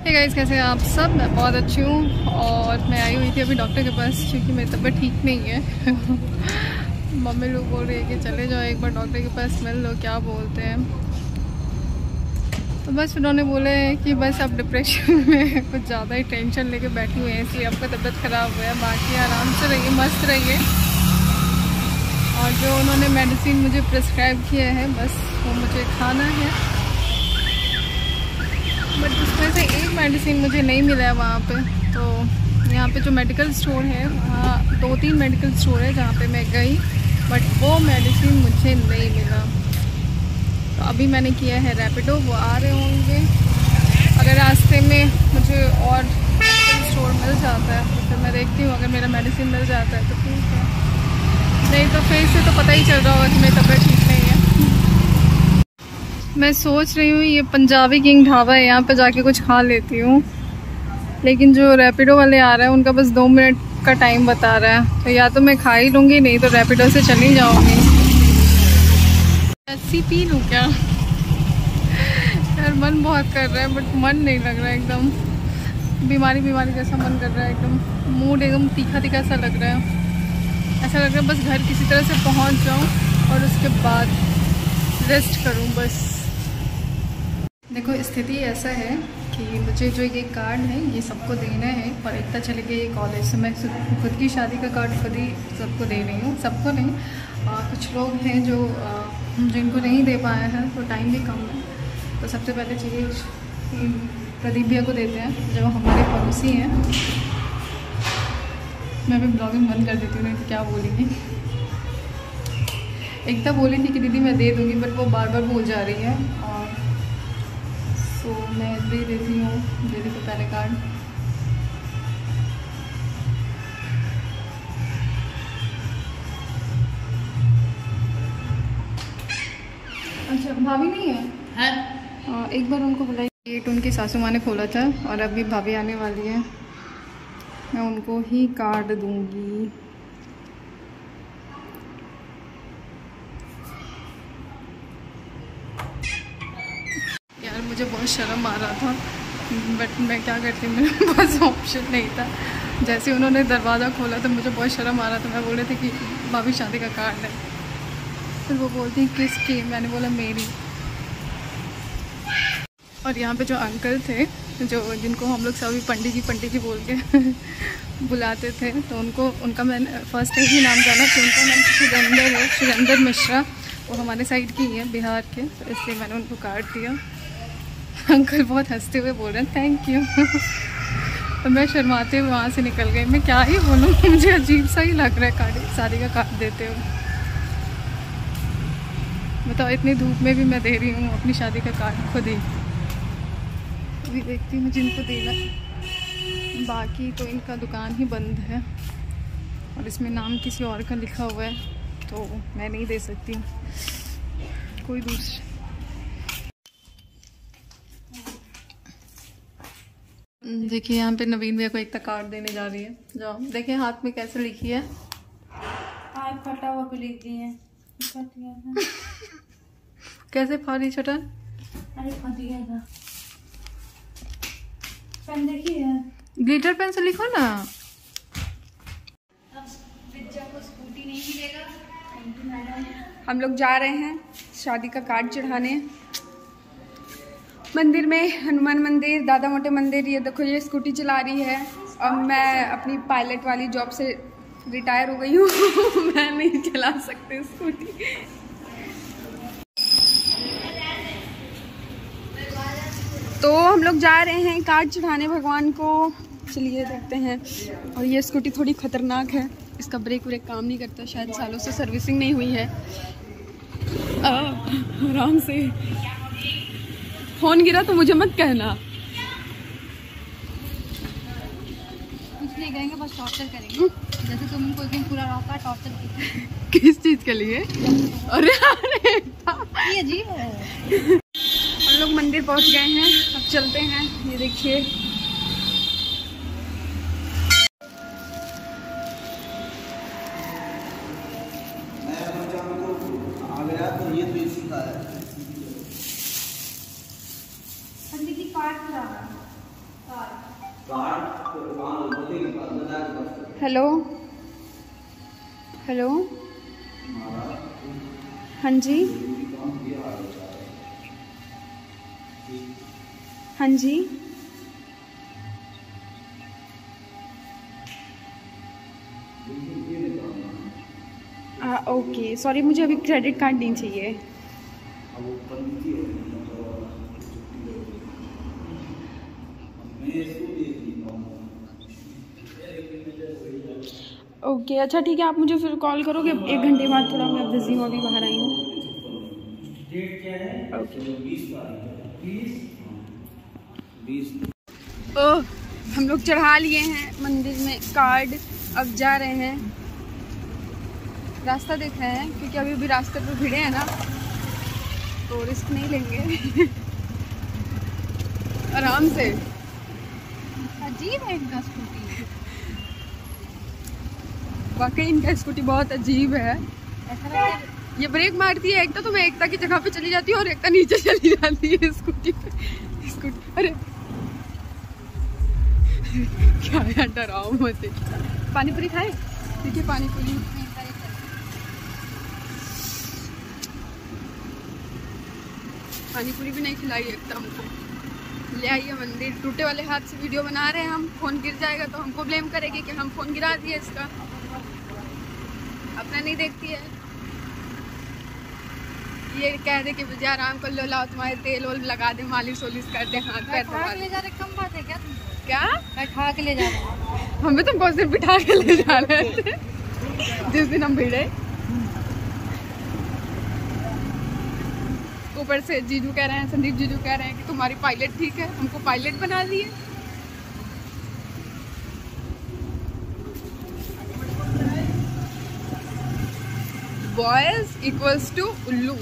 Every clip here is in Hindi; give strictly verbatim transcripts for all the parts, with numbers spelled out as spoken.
हे गाइस, कैसे हैं आप सब? मैं बहुत अच्छी हूँ और मैं आई हुई थी अभी डॉक्टर के पास क्योंकि मेरी तबीयत ठीक नहीं है। मम्मी लोग बोल रही है कि चले जाओ एक बार डॉक्टर के पास मिल लो, क्या बोलते हैं। तो बस उन्होंने बोले कि बस आप डिप्रेशन में कुछ ज़्यादा ही टेंशन लेके बैठी हुई हैं, इसलिए आपका तबीयत ख़राब हुआ है। बाकी आराम से रहिए, मस्त रहिए। और जो उन्होंने मेडिसिन मुझे प्रिस्क्राइब किया है बस वो मुझे खाना है। बट उसमें से एक मेडिसिन मुझे नहीं मिला है वहाँ पे। तो यहाँ पे जो मेडिकल स्टोर है, वहाँ दो तीन मेडिकल स्टोर है जहाँ पे मैं गई, बट वो मेडिसिन मुझे नहीं मिला। तो अभी मैंने किया है रैपिडो, वो आ रहे होंगे। अगर रास्ते में मुझे और मेडिकल स्टोर मिल जाता है तो फिर मैं देखती हूँ, अगर मेरा मेडिसिन मिल जाता है तो ठीक है, नहीं तो फेस से तो पता ही चल रहा होगा कि मेरी तबीयत ठीक नहीं है। मैं सोच रही हूँ ये पंजाबी किंग ढाबा है, यहाँ पे जाके कुछ खा लेती हूँ, लेकिन जो रैपिडो वाले आ रहे हैं उनका बस दो मिनट का टाइम बता रहा है। तो या तो मैं खा ही लूँगी, नहीं तो रैपिडो से चली जाऊँगी। ऐसी पी लूँ क्या? यार मन बहुत कर रहा है बट मन नहीं लग रहा है, एकदम बीमारी बीमारी जैसा मन कर रहा है, एकदम मूड एकदम तीखा तीखा सा लग रहा है। ऐसा लग रहा है बस घर किसी तरह से पहुँच जाऊँ और उसके बाद रेस्ट करूँ बस। देखो स्थिति ऐसा है कि मुझे जो ये कार्ड है ये सबको देना है और एकता चले गई कॉलेज से। मैं खुद की शादी का कार्ड खुद ही सबको दे रही हूँ, सबको नहीं। आ, कुछ लोग हैं जो आ, जिनको नहीं दे पाए हैं, तो टाइम भी कम है। तो सबसे पहले चाहिए प्रदीप भैया को देते हैं जो हमारे पड़ोसी हैं। मैं भी ब्लॉगिंग बंद कर देती हूँ, नहीं तो क्या बोलेंगी। एकता बोली थी कि दीदी मैं दे दूँगी, बट वो बार बार भूल जा रही है। और तो मैं दे देती हूँ दीदी को पहले कार्ड। अच्छा भाभी नहीं है? है। हाँ एक बार उनको बुलाइए। गेट उनकी सासू माँ ने खोला था और अभी भाभी आने वाली है, मैं उनको ही कार्ड दूँगी। मुझे बहुत शर्म आ रहा था बट मैं क्या करती, मेरे पास ऑप्शन नहीं था। जैसे उन्होंने दरवाज़ा खोला तो मुझे बहुत शर्म आ रहा था। मैं बोल रही थी कि भाभी शादी का कार्ड है, फिर वो बोलती किसकी? मैंने बोला मेरी। और यहाँ पे जो अंकल थे, जो जिनको हम लोग सभी पंडित जी पंडित जी बोल के बुलाते थे, तो उनको उनका मैंने फर्स्ट टाइम ही नाम जाना कि उनका नाम सुरेंद्र है, सुरेंद्र मिश्रा। वो हमारे साइड की है, बिहार के, तो इसलिए मैंने उनको कार्ड दिया। अंकल बहुत हंसते हुए बोल रहे हैं थैंक यू। तो मैं शर्माते हुए वहाँ से निकल गई। मैं क्या ही बोलूँ, मुझे अजीब सा ही लग रहा है कार्ड, शादी का कार्ड देते हुए। बताओ इतनी धूप में भी मैं दे रही हूँ अपनी शादी का कार्ड खुद ही। अभी देखती हूँ जिनको देना, बाकी तो इनका दुकान ही बंद है और इसमें नाम किसी और का लिखा हुआ है, तो मैं नहीं दे सकती कोई दूसरी। देखिए यहाँ पे नवीन भैया को एक तक कार्ड देने जा रही है। जाओ देखिए हाथ में कैसे लिखी है। हाथ फटा हुआ भी लिख दी है। कैसे फाड़ी छटा? अरे फट गया था। पेन देखिए, ग्लिटर पेन से लिखो ना। अब विद्या को स्कूटी नहीं मिलेगा। हम लोग जा रहे हैं शादी का कार्ड चढ़ाने मंदिर में, हनुमान मंदिर, दादा मोटे मंदिर। ये देखो ये स्कूटी चला रही है और मैं अपनी पायलट वाली जॉब से रिटायर हो गई हूँ। मैं नहीं चला सकती स्कूटी। तो हम लोग जा रहे हैं कार्ड चढ़ाने भगवान को। चलिए देखते हैं। और ये स्कूटी थोड़ी खतरनाक है, इसका ब्रेक व्रेक काम नहीं करता, शायद सालों से सर्विसिंग नहीं हुई है। आराम से। फोन गिरा तो मुझे मत कहना। कुछ नहीं करेंगे, बस टॉर्चर करेंगे जैसे तुम कोई दिन पूरा रॉका टॉर्चर। किस चीज के लिए? अरे अरे ये अजीब है। हम लोग मंदिर पहुंच गए हैं, अब चलते हैं। ये देखिए आ गया तो ये तो इसी का है। पंडित जी कार्ड खराब है। हेलो हेलो, हाँ जी हाँ जी, आ, ओके सॉरी, मुझे अभी क्रेडिट कार्ड नहीं चाहिए। ओके अच्छा ठीक है, आप मुझे फिर कॉल करोगे एक घंटे बाद, थोड़ा मैं बिजी हूँ, अभी बाहर आई हूँ। ओह, हम लोग चढ़ा लिए हैं मंदिर में कार्ड, अब जा रहे हैं। रास्ता देख रहे हैं क्योंकि अभी भी रास्ते पे भिड़े हैं ना, तो रिस्क नहीं लेंगे। आराम से। अजीब है इनका स्कूटी, वाकई इनका स्कूटी बहुत अजीब है। ऐसा लगता है ये ब्रेक मारती है एकता तो मैं एकता की जगह पे चली जाती हूँ और एकता नीचे चली जाती है स्कूटी पे। स्कूटी अरे क्या यार, डराओ मत। पानी पूरी खाए? देखिए पानी पूरी, पानी पूरी भी नहीं खिलाई एकता हमको। ले आइए मंदिर, टूटे वाले हाथ से वीडियो बना रहे हैं हम, फोन गिर जाएगा तो हमको ब्लेम करेगी कि हम फोन गिरा दिए इसका, अपना नहीं देखती है। ये कह दे कि मुझे आराम कर लो, लाओ तुम्हारे तेल वोल लगा दे, मालिश वोलिश कर दे, हाथ पैर बैठा के ले जा रहे, कम बात है क्या तुम? क्या बैठा के ले जा रहे? हमें तो बहुत सिर्फ बिठा के ले जा रहे थे जिस दिन हम भिड़े। ऊपर से जीजू कह रहे हैं, संदीप जीजू कह रहे हैं कि तुम्हारी पायलट ठीक है, हमको पायलट बना दिए। बॉयज इक्वल्स टू उल्लू।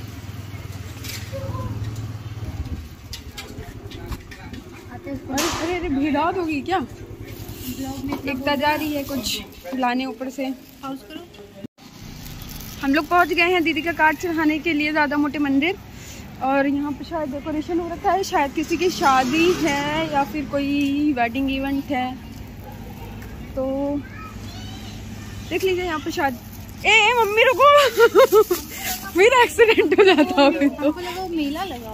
अरे अरे अरे भीड़ात होगी क्या? एकता जा रही है कुछ लाने ऊपर से। हाउस करो। हम लोग पहुंच गए हैं दीदी का कार्ड चढ़ाने के लिए ज़्यादा मोटे मंदिर, और यहाँ पे शायद डेकोरेशन हो रखा है, शायद किसी की शादी है या फिर कोई वेडिंग इवेंट है, तो देख लीजिए यहाँ पे शायद। ए, ए मम्मी रुको फिर एक्सीडेंट हो जाता है। हमको लगा मेला लगा।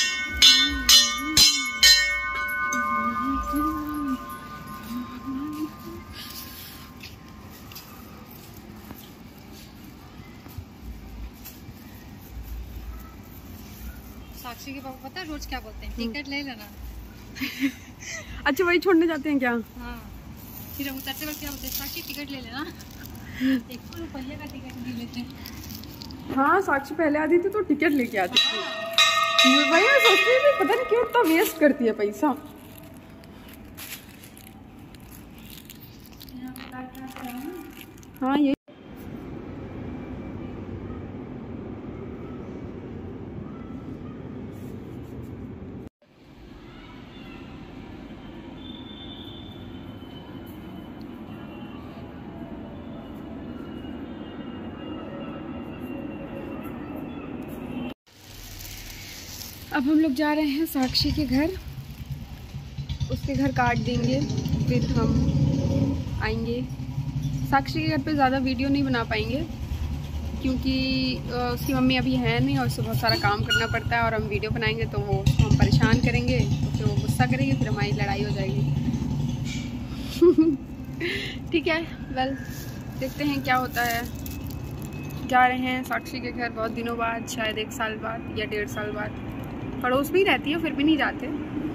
साक्षी के पापा पता है रोज क्या बोलते हैं? टिकट ले लेना। अच्छा वही छोड़ने जाते हैं क्या? हाँ, फिर हम उतरते वक्त क्या बोलते हैं? साक्षी टिकट ले लेना। एक सौ रुपये का टिकट ले लेते हैं। हाँ साक्षी पहले आती थी तो टिकट लेके आती थी। भाई मैं सोचती थी पता नहीं क्यों इतना वेस्ट करती है पैसा। हाँ ये अब हम लोग जा रहे हैं साक्षी के घर, उसके घर कार्ड देंगे फिर हम आएंगे। साक्षी के घर पे ज़्यादा वीडियो नहीं बना पाएंगे क्योंकि उसकी मम्मी अभी है नहीं और उससे बहुत सारा काम करना पड़ता है, और हम वीडियो बनाएंगे तो वो हम परेशान करेंगे, तो फिर वो गुस्सा करेंगे, फिर हमारी लड़ाई हो जाएगी। ठीक है, वेल देखते हैं क्या होता है। जा रहे हैं साक्षी के घर बहुत दिनों बाद, शायद एक साल बाद या डेढ़ साल बाद। पड़ोस में ही रहती है फिर भी नहीं जाते।